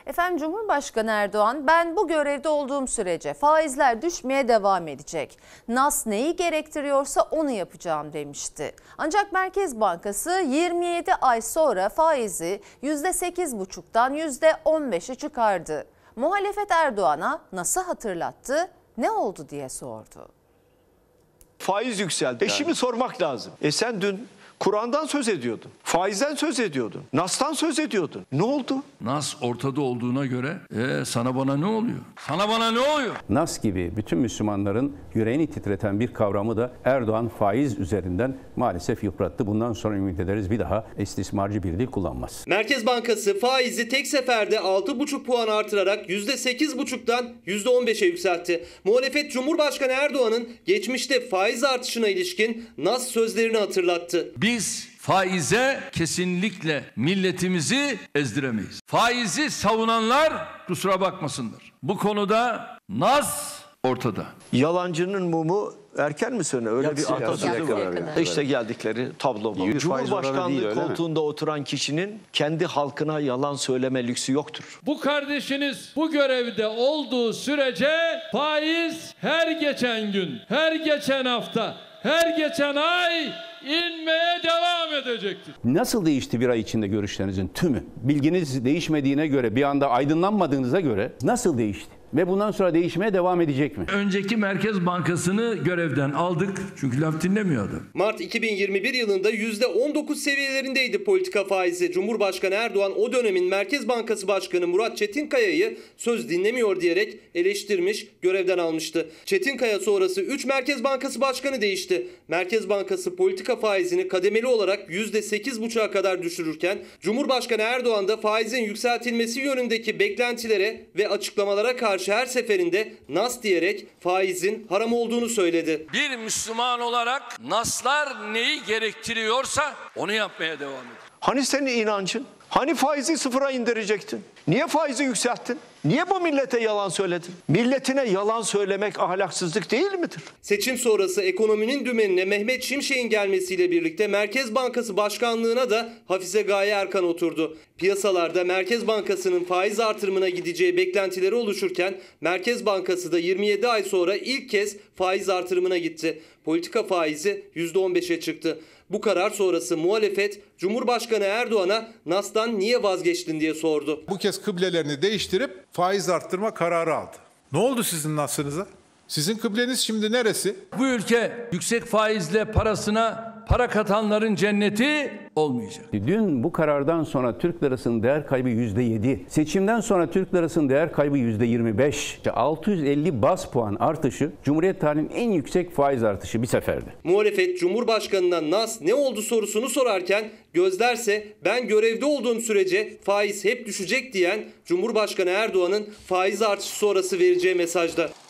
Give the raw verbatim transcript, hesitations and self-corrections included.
Efendim Cumhurbaşkanı Erdoğan, ben bu görevde olduğum sürece faizler düşmeye devam edecek. Nas neyi gerektiriyorsa onu yapacağım demişti. Ancak Merkez Bankası yirmi yedi ay sonra faizi yüzde sekiz buçuktan yüzde on beşe çıkardı. Muhalefet Erdoğan'a nasıl hatırlattı, ne oldu diye sordu. Faiz yükseldi. E şimdi sormak lazım. E sen dün Kur'an'dan söz ediyordun. Faizden söz ediyordun. Nas'tan söz ediyordun. Ne oldu? Nas ortada olduğuna göre e, sana bana ne oluyor? Sana bana ne oluyor? Nas gibi bütün Müslümanların yüreğini titreten bir kavramı da Erdoğan faiz üzerinden maalesef yıprattı. Bundan sonra ümit ederiz bir daha istismarcı bir dil kullanmaz. Merkez Bankası faizi tek seferde altı buçuk puan artırarak yüzde sekiz buçuktan yüzde on beşe yükseltti. Muhalefet Cumhurbaşkanı Erdoğan'ın geçmişte faiz artışına ilişkin Nas sözlerini hatırlattı. Biz faize kesinlikle milletimizi ezdiremeyiz. Faizi savunanlar kusura bakmasınlar. Bu konuda Nas ortada. Yalancının mumu erken mi sönüyor? Öyle Yatsıya bir atasözü kadar var. yani. İşte geldikleri tablo bu. Faiz oranı Cumhurbaşkanlığı değil, öyle mi? koltuğunda oturan kişinin kendi halkına yalan söyleme lüksü yoktur. Bu kardeşiniz bu görevde olduğu sürece faiz her geçen gün, her geçen hafta, her geçen ay inmeye devam edecektir. Nasıl değişti bir ay içinde görüşlerinizin tümü? Bilginiz değişmediğine göre, bir anda aydınlanmadığınıza göre nasıl değişti? Ve bundan sonra değişmeye devam edecek mi? Önceki Merkez Bankası'nı görevden aldık çünkü laf dinlemiyor adam. Mart iki bin yirmi bir yılında yüzde on dokuz seviyelerindeydi politika faizi. Cumhurbaşkanı Erdoğan o dönemin Merkez Bankası Başkanı Murat Çetinkaya'yı söz dinlemiyor diyerek eleştirmiş, görevden almıştı. Çetinkaya sonrası üç Merkez Bankası Başkanı değişti. Merkez Bankası politika faizini kademeli olarak yüzde sekiz buçuğa kadar düşürürken Cumhurbaşkanı Erdoğan da faizin yükseltilmesi yönündeki beklentilere ve açıklamalara karşı her seferinde Nas diyerek faizin haram olduğunu söyledi. Bir Müslüman olarak Naslar neyi gerektiriyorsa onu yapmaya devam ediyor. Hani senin inancın? Hani faizi sıfıra indirecektin? Niye faizi yükselttin? Niye bu millete yalan söyledin? Milletine yalan söylemek ahlaksızlık değil midir? Seçim sonrası ekonominin dümenine Mehmet Şimşek'in gelmesiyle birlikte Merkez Bankası Başkanlığı'na da Hafize Gaye Erkan oturdu. Piyasalarda Merkez Bankası'nın faiz artırımına gideceği beklentileri oluşurken Merkez Bankası da yirmi yedi ay sonra ilk kez faiz artırımına gitti. Politika faizi yüzde on beşe çıktı. Bu karar sonrası muhalefet Cumhurbaşkanı Erdoğan'a Nas'tan niye vazgeçtin diye sordu. Bu kez kıblelerini değiştirip faiz arttırma kararı aldı. Ne oldu sizin Nas'ınıza? Sizin kıbleniz şimdi neresi? Bu ülke yüksek faizle parasına para katanların cenneti olmayacak. Dün bu karardan sonra Türk lirasının değer kaybı yüzde yedi. Seçimden sonra Türk lirasının değer kaybı yüzde yirmi beş. İşte altı yüz elli baz puan artışı Cumhuriyet tarihinin en yüksek faiz artışı bir seferde. Muhalefet Cumhurbaşkanı'na Nas ne oldu sorusunu sorarken gözlerse ben görevde olduğum sürece faiz hep düşecek diyen Cumhurbaşkanı Erdoğan'ın faiz artışı sonrası vereceği mesajda.